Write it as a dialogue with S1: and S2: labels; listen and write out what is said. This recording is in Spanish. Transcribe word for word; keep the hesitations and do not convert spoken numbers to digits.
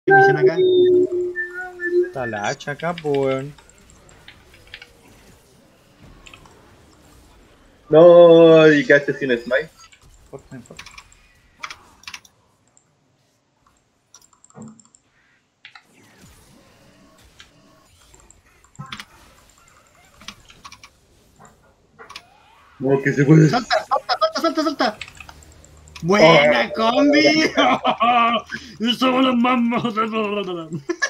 S1: misión acá.
S2: Está la hacha acá, pues, weón.
S3: No, y quedaste sin smite.
S2: No importa, no importa.
S3: No, que se puede.
S1: ¡Salta, salta, salta, salta, salta! ¡Buena, combi! ¡Y somos los más...